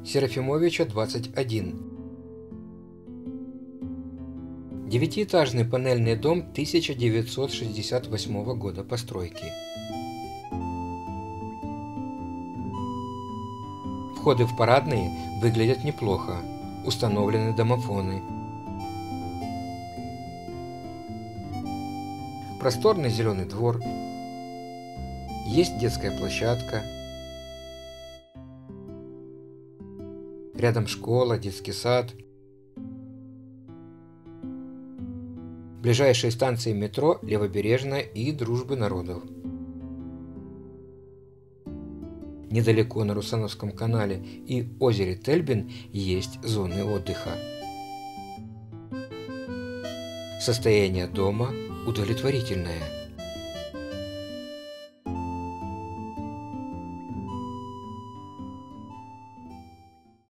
Серафимовича, 21. Девятиэтажный панельный дом 1968 года постройки. Входы в парадные выглядят неплохо, установлены домофоны. Просторный зеленый двор, есть детская площадка, рядом школа, детский сад. Ближайшие станции метро Левобережная и Дружбы народов. Недалеко на Русановском канале и озере Тельбин есть зоны отдыха. Состояние дома удовлетворительное.